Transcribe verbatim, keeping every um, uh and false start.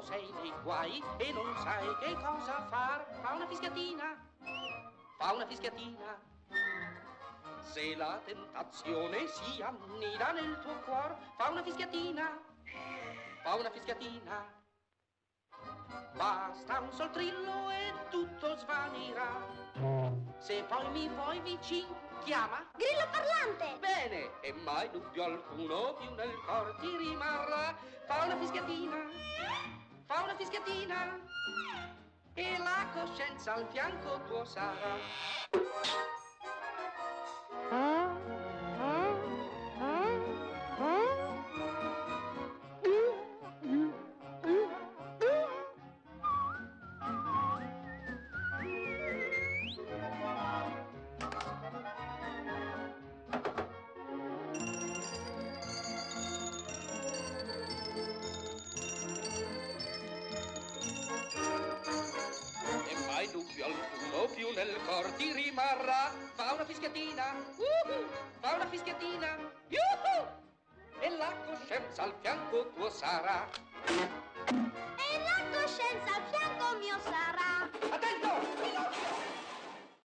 quando sei nei guai e non sai che cosa far, fa una fischiatina, fa una fischiatina. Se la tentazione si annida nel tuo cuore, fa una fischiatina, fa una fischiatina. Basta un sol trillo e tutto svanirà. Se poi mi vuoi vicino, chiama grillo parlante. Bene, e mai dubbio alcuno più nel cor ti rimarrà. Fa una fischiatina, fa una fischiatina, e la coscienza al fianco tuo sarà. Dubbio alcuno più nel cor ti rimarrà. Fa una fischiatina, uh-huh, fa una fischiatina, yuhu, e la coscienza al fianco tuo sarà. E la coscienza al fianco mio sarà. Attento, Pinocchio!